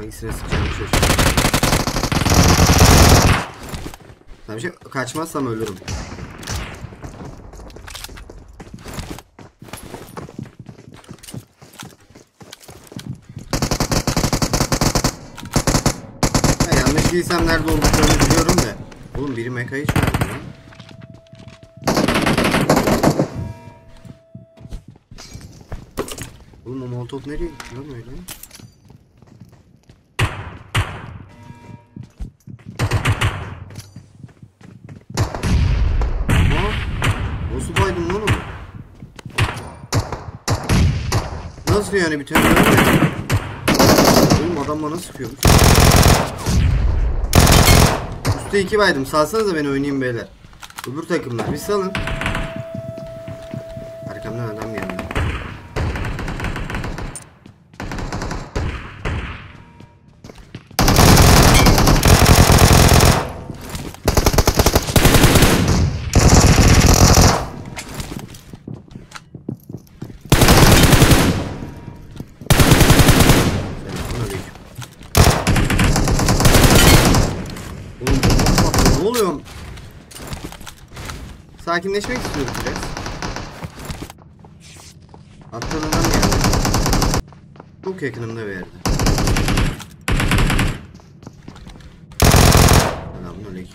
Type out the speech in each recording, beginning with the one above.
Hangisine sıkacağım şaşırdım. Tabii şey, kaçmazsam ölürüm. Ya, yanlış değilsem nerede olduklarını biliyorum da. Oğlum biri mekayı çağırdı lan. Oğlum o molotof nereye gitti lan öyle? Nasıl baydın lan onu? Nasıl yani bir tane ölmedi? Oğlum adam bana sıkıyormuş. Üstte 2 baydım. Salsanıza beni oynayayım beyler. Öbür takımlar bir salın. Arkamdan adam geldi. Ne oluyor? Sakinleşmek istiyorum biraz. Attan adam geldi. Çok yakınımda bir yerde. Selamünaleyküm.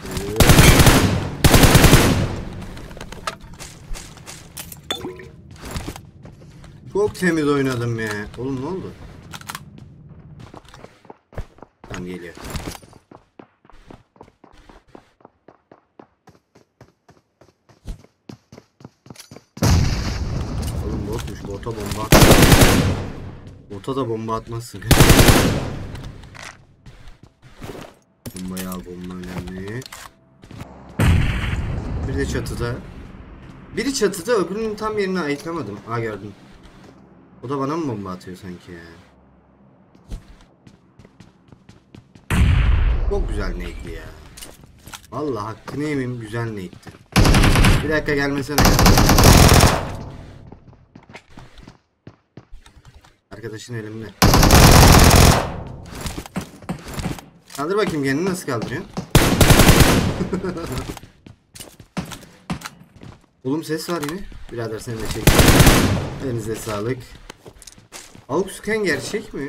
Çok temiz oynadım ya. Oğlum ne oldu? Tam geliyor. Bota bomba at. Bota da bomba atmazsın. Bombayı al, bomba önemli. Bir de çatıda. Biri çatıda, öbürünün tam yerini ayıklamadım. Ha gördüm. O da bana mı bomba atıyor sanki ya? Çok güzel nade'li ya. Vallahi hakkını yemeyeyim, güzel nade'ti. Bir dakika gelmesene. Arkadaşın elimde. Kaldır bakayım, kendini nasıl kaldırıyorsun? Oğlum ses var yine. Birader seni de çek. Elinize sağlık. Augsken gerçek mi?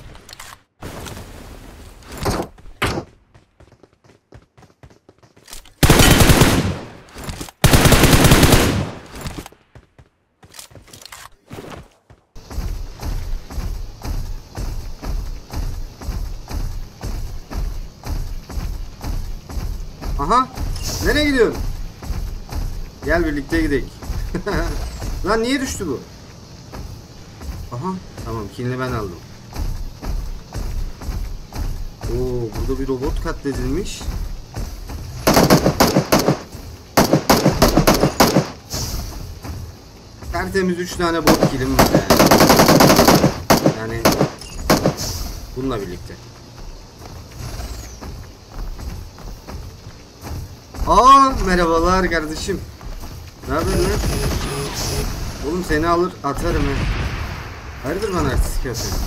Aha! Nereye gidiyorsun? Gel birlikte gidelim. Lan niye düştü bu? Aha! Tamam, killini ben aldım. Oo, burada bir robot katledilmiş. Tertemiz 3 tane bot killim var yani. Bununla birlikte. Aa, merhabalar kardeşim. Ne haber lan? Oğlum seni alır atarım he. Hayırdır bana artistik yapıyorsun?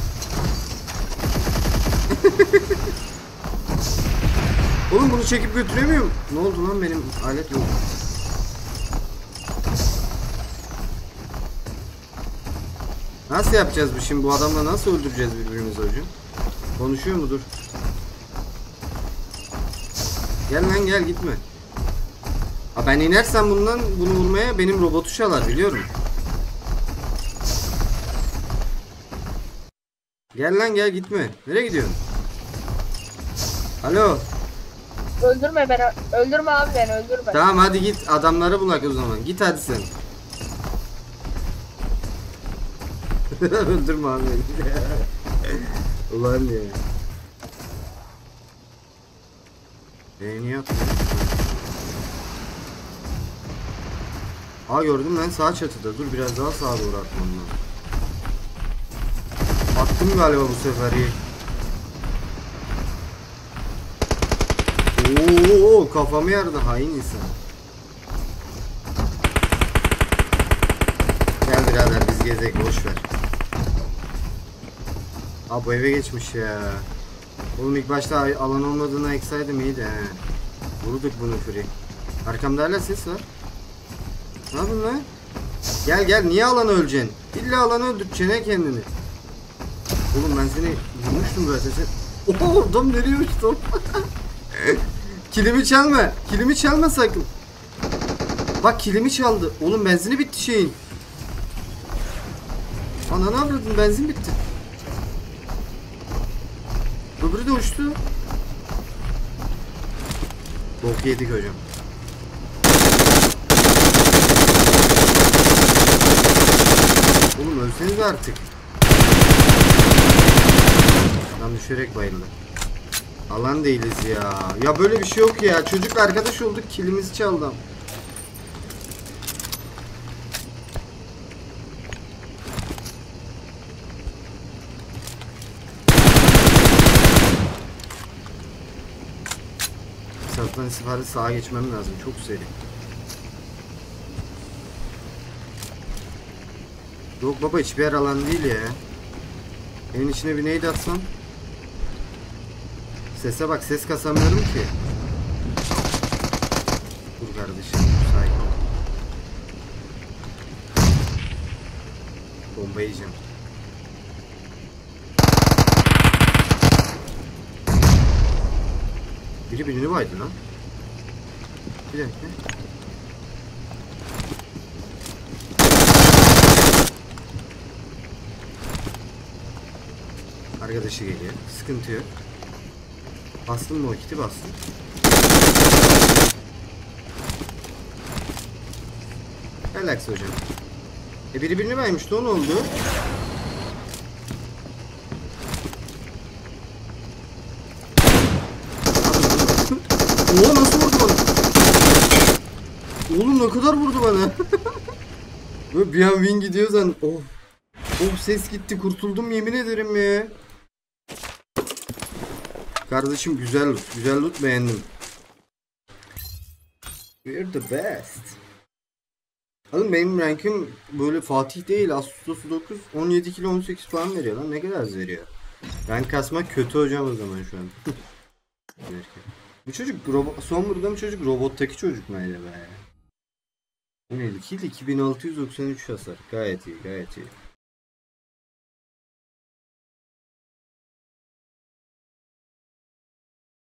Oğlum bunu çekip götüremiyorum. Ne oldu lan, benim alet yok. Nasıl yapacağız bu şimdi? Bu adamla nasıl öldüreceğiz birbirimizi hocam? Konuşuyor mudur? Gel lan gel, gitme. Ha, ben inersem bundan bunu vurmaya benim robotu çalar, biliyorum. Gel lan gel, gitme. Nereye gidiyorsun? Alo. Öldürme beni. Öldürme abi beni, öldürme. Tamam hadi git, adamları bulak o zaman. Git hadi sen. Öldürme abi beni. Ulan ya. Niye yaptın? Aa, gördüm lan sağ çatıda. Dur biraz daha sağa doğru atmam lazım. Attım galiba bu sefer iyi. Oo, kafamı yardı hain insan. Gel birader biz gezek, boş ver. Aa, bu eve geçmiş ya. Oğlum ilk başta alan olmadığını eksaydım iyiydi he. Vurduk bunu free. Arkamda hala ses var. Ne yapıyorsun lan? Gel gel, niye alanı öleceksin? İlla alanı öldüreceksin kendini. Oğlum ben seni vurmuştum zaten sen. Oho, adam nereye uçtu? Kilimi çalma. Kilimi çalma sakın. Bak kilimi çaldı. Oğlum benzini bitti şeyin. Ana ne yapıyordun? Benzin bitti. Öbürü de uçtu. Bok yedik hocam. Oğlum ölseniz artık. Adam düşerek bayıldı. Alan değiliz ya. Ya böyle bir şey yok ya. Çocuk arkadaş olduk, kilimizi çaldı. Sağdan istihbarat sağa geçmem lazım. Çok seri. Yok baba, hiçbir yer alan değil ya. Evin içine bir neydi atsam? Sese bak, ses kasamıyorum ki. Dur kardeşim, sakin ol. Bomba yiyeceğim. Biri birini baydı lan. Bir dakika. Arkadaşı geliyor. Sıkıntı yok. Bastım mı o kiti, bastım. Relax hocam. Biri birini baymıştı, o ne oldu? Oha, nasıl vurdu bana? Oğlum ne kadar vurdu bana? Böyle bir an win gidiyor zan. Oh. Oh, ses gitti, kurtuldum yemin ederim ya. Kardeşim güzel loot. Güzel loot, beğendim. We're the best. Oğlum benim rankim böyle Fatih değil. Asus'u 9. 17 kilo 18 puan veriyor lan. Ne kadar veriyor? Rank kasmak kötü hocam o zaman şu an. Bu çocuk son burada mı çocuk? Robottaki çocuk mu öyle be? Bu neydi? Kill 2693 hasar. Gayet iyi, gayet iyi.